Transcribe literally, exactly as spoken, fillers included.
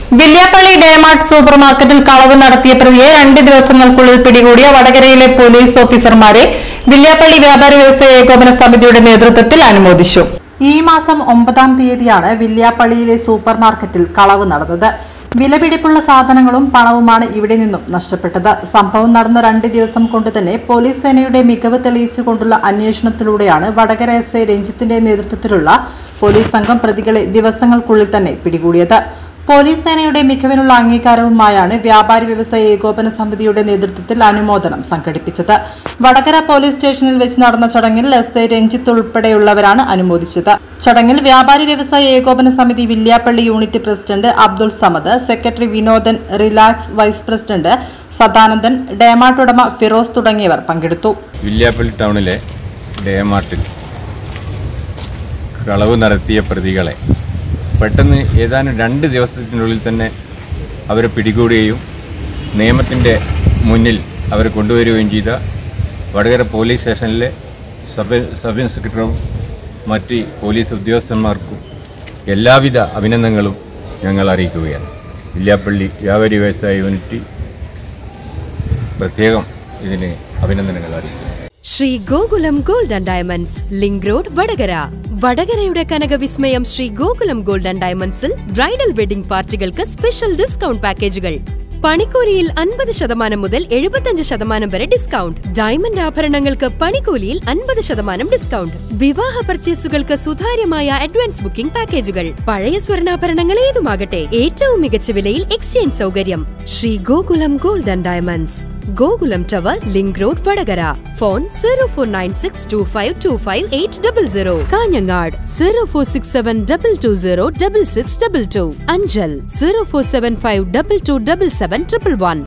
Villiappally DMart super മാർക്കറ്റിൽ കളവ് നടത്തിയ പ്രതിയെ രണ്ട് ദിവസങ്ങൾക്കുള്ളിൽ പിടികൂടിയ വടകരയിലെ പോലീസ് ഓഫീസർമാരെ വില്യാപ്പള്ളി വ്യാപാരി വ്യവസായ ഏകോപന സമിതിയുടെ നേതൃത്വത്തിൽ അനുമോദിച്ചു. ഈ മാസം ഒമ്പതാം തീയതിയാണ് വില്യാപ്പള്ളിയിലെ സൂപ്പർ മാർക്കറ്റിൽ കളവ് നടന്നത്. വിലപിടിപ്പുള്ള സാധനങ്ങളും പണവുമാണ് ഇവിടെ നിന്നും നഷ്ടപ്പെട്ടത്. സംഭവം നടന്ന രണ്ട് ദിവസം കൊണ്ട് തന്നെ പോലീസ് സേനയുടെ മികവ് തെളിയിച്ചുകൊണ്ടുള്ള അന്വേഷണത്തിലൂടെയാണ് വടകര എസ് ഐ രഞ്ജിത്തിന്റെ നേതൃത്വത്തിലുള്ള പോലീസ് സംഘം പ്രതികളെ ദിവസങ്ങൾക്കുള്ളിൽ തന്നെ പിടികൂടിയത്. പോലീസ് സേനയുടെ മികവിനുള്ള അംഗീകാരവുമായാണ് വ്യാപാരി വ്യവസായ ഏകോപന സമിതിയുടെ നേതൃത്വത്തിൽ അനുമോദനം സംഘടിപ്പിച്ചത്. വടകര പോലീസ് സ്റ്റേഷനിൽ വെച്ച് നടന്ന ചടങ്ങിൽ എസ് ഐ രഞ്ജിത്ത് ഉൾപ്പെടെയുള്ളവരാണ് അനുമോദിച്ചത്. ചടങ്ങിൽ വ്യാപാരി വ്യവസായ ഏകോപന സമിതി Villiappally unit president Abdul Samad, secretary Vinodan, relax vice president Sadanandan, DMart ഉടമ ഫിറോസ് തുടങ്ങിയവർ പങ്കെടുത്തു. വില്യാപ്പള്ളി ടൗണിലെ ഡേമാർട്ടിൽ കളവ് നടത്തിയ പ്രതികളെ പെട്ടെന്ന് ഏതാനും രണ്ട് ദിവസത്തിനുള്ളിൽ തന്നെ അവരെ പിടികൂടുകയും നിയമത്തിൻ്റെ മുന്നിൽ അവരെ കൊണ്ടുവരികയും ചെയ്ത വടകര പോലീസ് സ്റ്റേഷനിലെ സബ് സബ് ഇൻസ്പെക്ടറും മറ്റ് പോലീസ് ഉദ്യോഗസ്ഥന്മാർക്കും എല്ലാവിധ അഭിനന്ദനങ്ങളും ഞങ്ങൾ അറിയിക്കുകയാണ്. വില്യാപ്പള്ളി വ്യാപാരി വ്യവസായ യൂണിറ്റ് പ്രത്യേകം ഇതിന് അഭിനന്ദനങ്ങൾ അറിയിക്കുന്നു. Shri Gokulam gold and diamonds, link road, Vadakara. വടകരയുടെ കനകവിസ്മയം ശ്രീ ഗോകുലം ഗോൾഡ് ആൻഡ് ഡയമണ്ട്സിൽ ബ്രൈഡൽ വെഡിംഗ് പാർട്ടികൾക്ക് സ്പെഷ്യൽ ഡിസ്കൗണ്ട് പാക്കേജുകൾ. പണിക്കൂലിയിൽ അൻപത് ശതമാനം മുതൽ എഴുപത്തിയഞ്ച് ശതമാനം വരെ ഡിസ്കൗണ്ട്. ഡയമണ്ട് ആഭരണങ്ങൾക്ക് പണിക്കൂലിയിൽ അൻപത് ശതമാനം ഡിസ്കൗണ്ട്. വിവാഹ പർച്ചേസുകൾക്ക് സുതാര്യമായ അഡ്വാൻസ് ബുക്കിംഗ് പാക്കേജുകൾ. പഴയ സ്വർണ്ണാഭരണങ്ങൾ ഏതുമാകട്ടെ ഏറ്റവും മികച്ച വിലയിൽ എക്സ്ചേഞ്ച് സൗകര്യം. Shri Gokulam gold and diamonds, Gokulam tower, link road, Vadakara. Phone zero four nine six two five two five eight double zero. Kanhangad zero four six seven double two zero double six double two. Anchal zero four seven five double two double seven triple one.